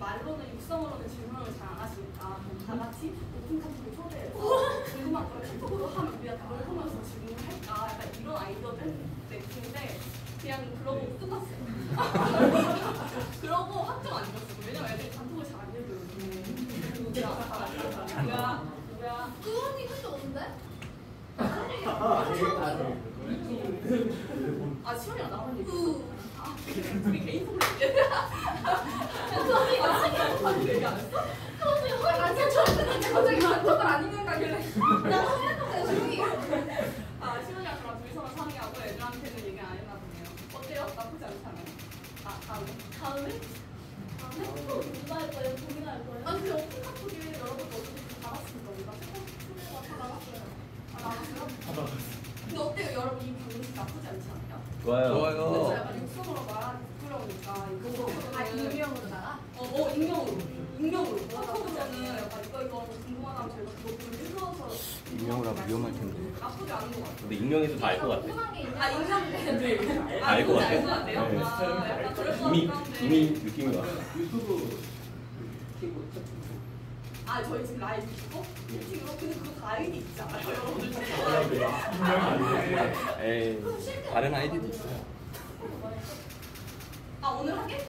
말로는 육성으로는 질문을 잘 안 하시니까 다 같이 오픈 카톡을 초대해서 궁금한 걸 카톡으로 하면 우리가 그걸 보면서 질문을 할까 약간 이런 아이디어를 냈는데 그냥 그러고 끝났어요. 그러고 확정 안 지었어요. 왜냐면 애들이 단톡을 잘 안 읽어요. 누구야? 그런 얘기 한 적 없는데? 아 시원이랑 나만 얘기. 우리 개인 소리 얘기해. 아니 얘기 안 했어? 그런데 허리 안 쳤는데 갑자기 단톡을 안 읽는다길래 나 화냈는데 조용히 아 시원이랑 저랑 둘이서만 상의하고 애들한테는 얘기 안 했나 보네요. 어때요? 나쁘지 않잖아요. 아 다음에? 또 누가 할 거예요? 본인이 할 거예요? 아니 근데 오픈 카톡이 여러분도 어떻게 다 나갔습니까? 우리가 초대가 다 나갔어요. 아 나갔어요? 근데 어때요? 여러분 이 방식 나쁘지 않지 않나요? 좋아요. 그래서 약간 육성으로 말하기 부끄러우니까 익명으로 나가? 익명으로. 카톡으로는 약간 이거 궁금하다면 저희가 그거 읽어서 익명으로 하면 위험할 텐데. 나쁘지 않은 것 같아요. 근데 익명해도 다 알 것 같아. 궁금한 게 있나? 아 익명인데 다 알 것 같아. 알것 같아요? 네. 아 약간 그럴 것 이미 같긴 한데. 느낌이 와. 유튜브 키고 아 저희 지금 라이브 키고 채팅으로 근데 그거 다 아이디 있지 않아요? 여러분들 에이, 다른 아이디도 있어요. 아 오늘 하게?